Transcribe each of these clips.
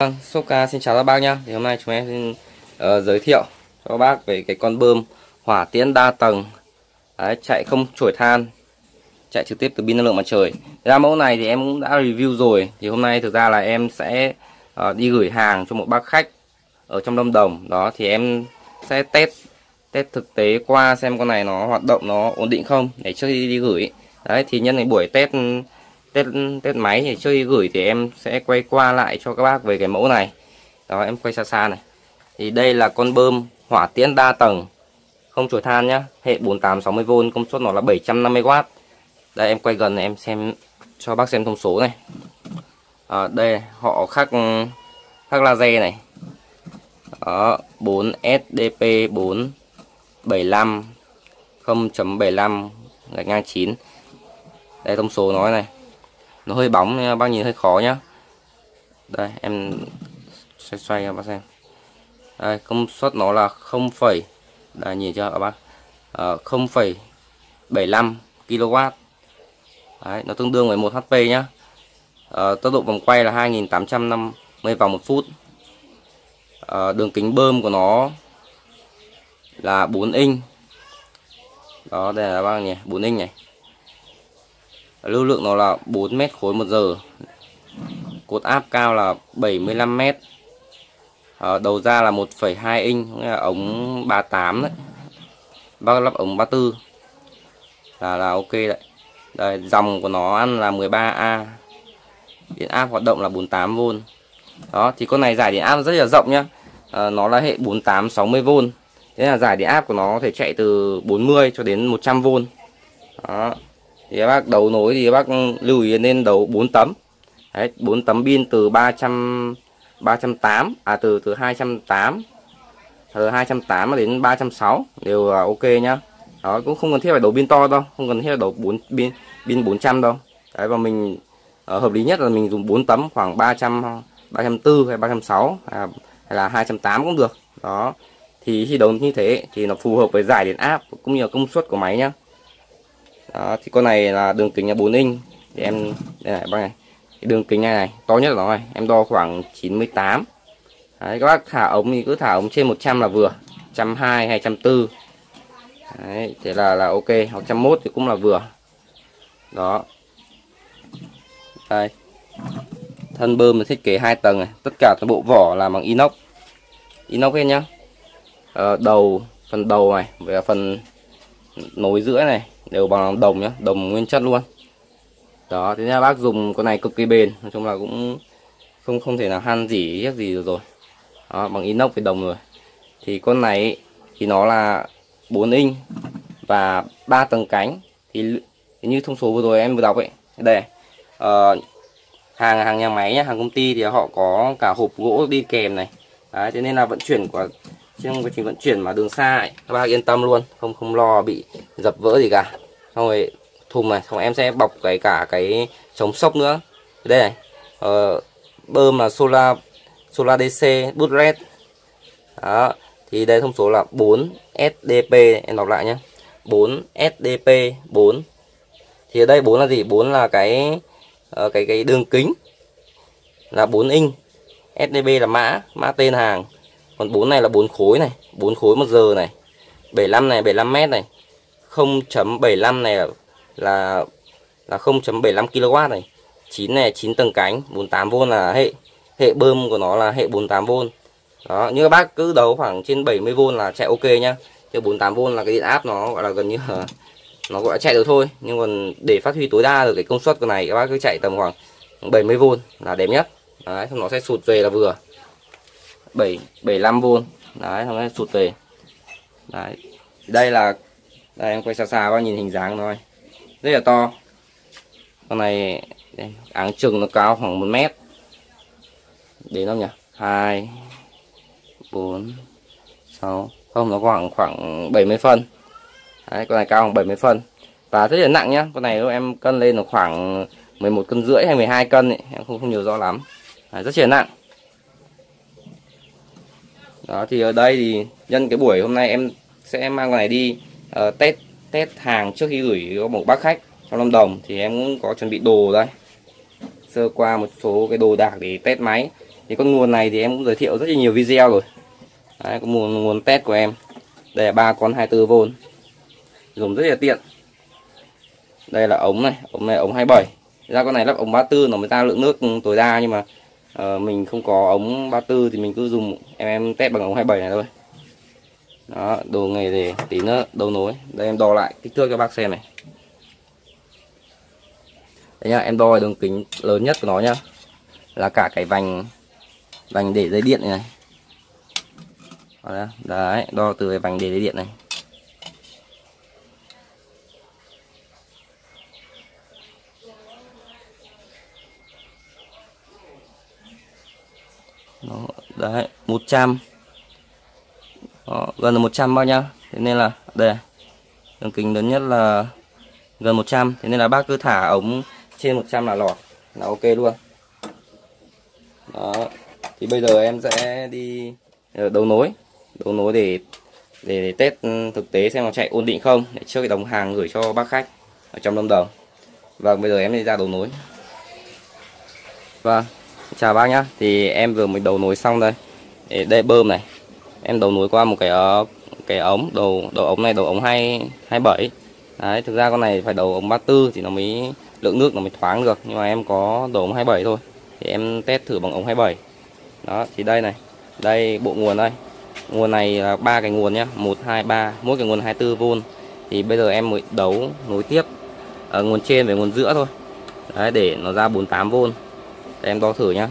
Soka xin chào các bác nhé. Thì hôm nay chúng em xin giới thiệu cho các bác về cái con bơm hỏa tiễn đa tầng. Đấy, chạy không chổi than, chạy trực tiếp từ pin năng lượng mặt trời. Ra mẫu này thì em cũng đã review rồi. Thì hôm nay thực ra là em sẽ đi gửi hàng cho một bác khách ở trong Lâm Đồng. Đó thì em sẽ test thực tế qua xem con này nó hoạt động, nó ổn định không để trước khi đi gửi. Đấy thì nhân cái buổi test máy thì trước khi gửi thì em sẽ quay qua lại cho các bác về cái mẫu này. Đó, em quay xa xa này. Thì đây là con bơm hỏa tiễn đa tầng không chổi than nhá, hệ 4860V, công suất nó là 750W. Đây em quay gần này, em xem cho bác xem thông số này. Đây họ khắc laser này. Đó, 4SDP 475 0.75/9. Đây thông số nói này. Nó hơi bóng nên bác nhìn hơi khó nhá. Đây em xoay cho bác xem. Đây, công suất nó là 0, đây nhìn cho các bác, 0,75 kW. Đấy, nó tương đương với 1 HP nhá. Tốc độ vòng quay là 2850 vòng một phút. Đường kính bơm của nó là 4 inch. Đó, đây là bác nhỉ, 4 inch này. Lưu lượng nó là 4 mét khối một giờ. Cột áp cao là 75 mét. Đầu ra là 1,2 inch, nghĩa là ống 38 đấy. Bác lắp ống 34 là ok đấy. Đây, dòng của nó ăn là 13A. Điện áp hoạt động là 48V. Đó thì con này giải điện áp rất là rộng nhá. Nó là hệ 4860V. Thế là giải điện áp của nó có thể chạy từ 40 cho đến 100V. Đó. Thì các bác đấu nối thì các bác lưu ý nên đấu 4 tấm. Đấy, 4 tấm pin từ 380 từ 280 đến 360 đều là ok nhá. Đó, cũng không cần thiết phải đấu pin to đâu, không cần thiết phải đấu 4 pin 400 đâu. Đấy, và mình hợp lý nhất là mình dùng 4 tấm khoảng 300, 340 hay 360 hay là 280 cũng được. Đó. Thì khi đấu như thế thì nó phù hợp với giải điện áp cũng như là công suất của máy nhá. Đó, thì con này là đường kính là 4 inch. Thì em đây này bác này. Cái đường kính này to nhất là nó này, em đo khoảng 98. Đấy, các bác thả ống thì cứ thả ống trên 100 là vừa, 120 hay 140. Đấy, thế là ok, hoặc 101 thì cũng là vừa. Đó. Đây. Thân bơm là thiết kế 2 tầng này, tất cả toàn bộ vỏ là bằng inox. Inox hết nhá. Phần đầu này và phần nối giữa này đều bằng đồng nhá, đồng nguyên chất luôn. Đó, thế nên bác dùng con này cực kỳ bền, nói chung là cũng không thể nào han gì hết gì được rồi. Đó, bằng inox với đồng rồi. Thì con này thì nó là 4 inch và 3 tầng cánh. Thì như thông số vừa rồi em vừa đọc ấy, đây hàng nhà máy nhá, hàng công ty thì họ có cả hộp gỗ đi kèm này. Đấy, thế nên là vận chuyển trong quá trình vận chuyển mà đường xa ấy, các bác yên tâm luôn, không lo bị dập vỡ gì cả. Xong rồi thùng này, xong em sẽ bọc cả cái chống sốc nữa. Đây này, bơm là Solar DC Boost Red. Đó, thì đây thông số là 4 SDP, em đọc lại nhé, 4 SDP 4. Thì ở đây 4 là gì? 4 là cái đường kính là 4 inch, SDP là mã tên hàng, còn 4 này là 4 khối này, 4 khối một giờ này, 75 này 75 mét này, 0.75 này là 0.75 kW này, 9 này 9 tầng cánh, 48V là hệ bơm của nó là hệ 48V. Đó, như các bác cứ đấu khoảng trên 70V là chạy ok nhá. Chứ 48V là cái điện áp nó gọi là gần như là nó gọi là chạy được thôi, nhưng còn để phát huy tối đa được cái công suất của này các bác cứ chạy tầm khoảng 70V là đẹp nhất. Đấy, xong nó sẽ sụt về là vừa. 75V. Đấy, xong nó sẽ sụt về. Đấy. Đây em quay xa xa bác nhìn hình dáng thôi. Rất là to. Con này áng chừng nó cao khoảng 1 mét. Đến đâu nhỉ? 2 4 6, không, nó khoảng 70 phân. Đấy, con này cao khoảng 70 phân. Và rất là nặng nhá. Con này em cân lên là khoảng 11,5 cân hay 12 cân ấy. Em không nhiều rõ lắm. Đấy, rất là nặng. Đó thì ở đây thì nhân cái buổi hôm nay em sẽ mang con này đi test hàng trước khi gửi cho một bác khách trong Lâm Đồng. Thì em cũng có chuẩn bị đồ đây, sơ qua một số cái đồ đạc để test máy. Thì con nguồn này thì em cũng giới thiệu rất là nhiều video rồi. Đấy, có nguồn test của em. Đây là 3 con 24V, dùng rất là tiện. Đây là ống này ống 27. Ra con này lắp ống 34 nó mới ra lượng nước tối đa, nhưng mà mình không có ống 34 thì mình cứ dùng em test bằng ống 27 này thôi. Đó, đồ nghề để tí nữa đấu nối. Đây em đo lại kích thước cho bác xem này. Đấy nhá, em đo đường kính lớn nhất của nó nhá, là cả cái vành để dây điện này. Đấy, đo từ cái vành để dây điện này. Đó, đấy 100. Đó, gần là 100 bao nhá. Thế nên là đây đường kính lớn nhất là gần 100. Thế nên là bác cứ thả ống trên 100 là lọt, là ok luôn. Đó, thì bây giờ em sẽ đi đấu nối để test thực tế xem nó chạy ổn định không, để trước cái đồng hàng gửi cho bác khách ở trong Lâm Đồng. Và bây giờ em đi ra đấu nối. Vâng, chào bác nhá. Thì em vừa mới đấu nối xong đây. Đây bơm này, em đấu nối qua một cái ống đầu ống này, đầu ống 27. Đấy, thực ra con này phải đầu ống 34 thì nó mới lượng nước nó mới thoáng được, nhưng mà em có đầu ống 27 thôi thì em test thử bằng ống 27. Đó, thì đây này, đây bộ nguồn đây. Nguồn này là 3 cái nguồn nhá, 1 2 3, mỗi cái nguồn 24V. Thì bây giờ em mới đấu nối tiếp ở nguồn trên với nguồn giữa thôi. Đấy, để nó ra 48V. Để em đo thử nhá.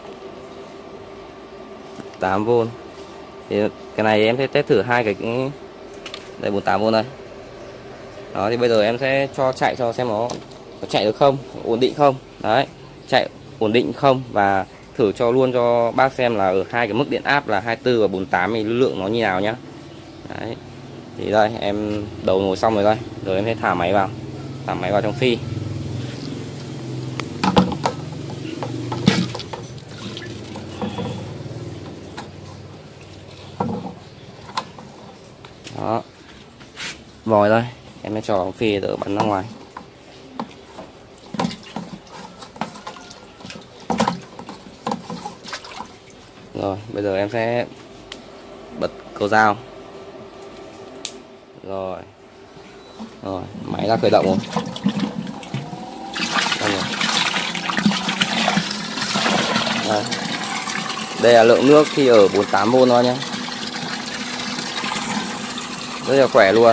8V. Thì cái này em sẽ test thử hai cái đây 48V đây. Đó, thì bây giờ em sẽ cho chạy cho xem nó chạy được không, ổn định không. Đấy, chạy ổn định không, và thử cho luôn cho bác xem là ở hai cái mức điện áp là 24 và 48 thì lưu lượng nó như nào nhá. Đấy. Thì đây em đấu nối xong rồi đây. Rồi em sẽ thả máy vào trong phi. Đó. Vòi đây, em sẽ cho phi đỡ bắn ra ngoài. Rồi, bây giờ em sẽ bật cầu dao. Rồi. Rồi, máy đã khởi động rồi. Đây. Đây là lượng nước khi ở 48V thôi nhé. Rất là khỏe luôn.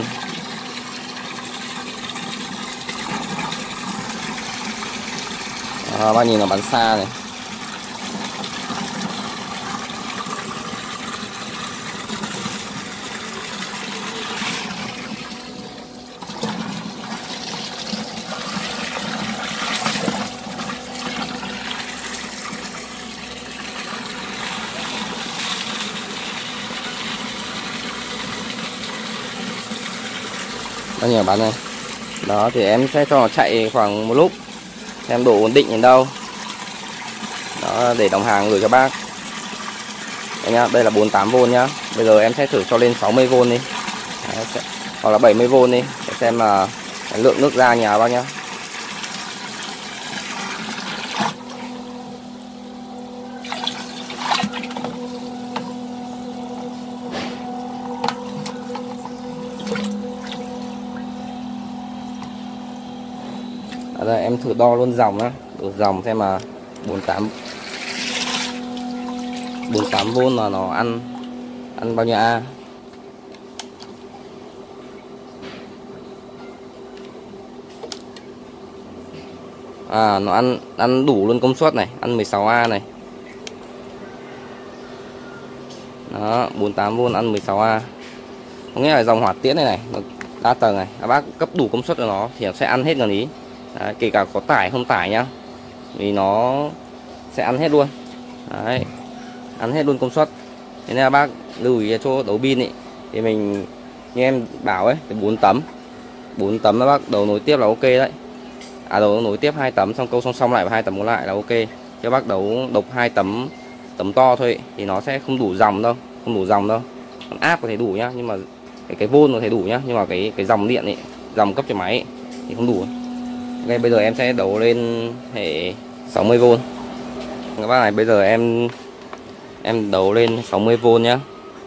Bác nhìn nó bắn xa này. Bao nhiêu bắn này. Đó, thì em sẽ cho nó chạy khoảng một lúc xem độ ổn định đến đâu. Đó, để đồng hàng gửi cho bác. Đây nhá, đây là 48V nhá. Bây giờ em sẽ thử cho lên 60V đi. Đấy, hoặc là 70V đi để xem là lượng nước ra nhà bác nhá. Đây, em thử đo luôn dòng nhá, đo dòng xem mà 48V là nó ăn bao nhiêu A. Nó ăn đủ luôn công suất này, ăn 16A này. Đó, 48V ăn 16A. Có nghĩa là dòng hỏa tiễn này nó đa tầng này, các bác cấp đủ công suất cho nó thì nó sẽ ăn hết gần ý. Đấy, kể cả có tải không tải nhá, vì nó sẽ ăn hết luôn. Đấy, ăn hết luôn công suất. Thế nên là bác lưu ý chỗ đấu pin ấy, thì mình như em bảo ấy, cái 4 tấm là bác đấu nối tiếp là ok đấy. Đấu nối tiếp 2 tấm xong câu song lại và 2 tấm còn lại là ok. Chứ bác đấu độc 2 tấm to thôi thì nó sẽ không đủ dòng đâu, Còn áp có thể đủ nhá, nhưng mà cái vôn có thể đủ nhá, nhưng mà cái dòng điện ấy, dòng cấp cho máy ấy, thì không đủ. Ok, bây giờ em sẽ đấu lên hệ 60V. Các bác này, bây giờ em Em đấu lên 60V nhá.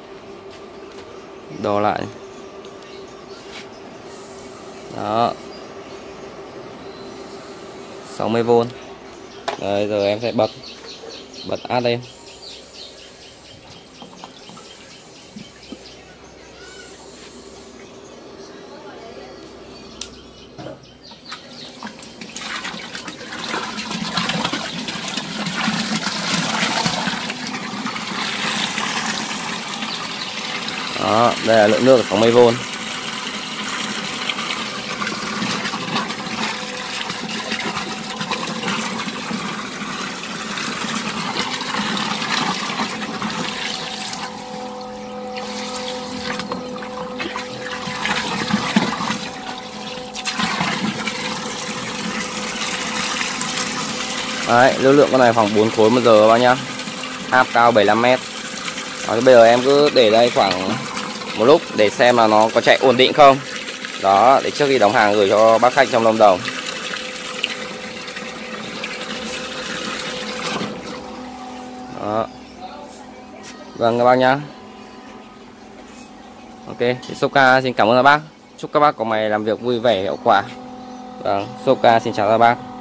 Đo lại. Đó. 60V. Rồi giờ em sẽ bật át lên. Đó, đây là lượng nước 60V. Đấy, lưu lượng con này khoảng 4 khối một giờ các bác nhá. Áp cao 75m. Đó, bây giờ em cứ để đây khoảng một lúc để xem là nó có chạy ổn định không. Đó, để trước khi đóng hàng gửi cho bác khách trong Lâm Đồng. Đó. Vâng các bác nhá. Ok, Soka xin cảm ơn các bác. Chúc các bác có ngày làm việc vui vẻ hiệu quả. Vâng, Soka xin chào các bác.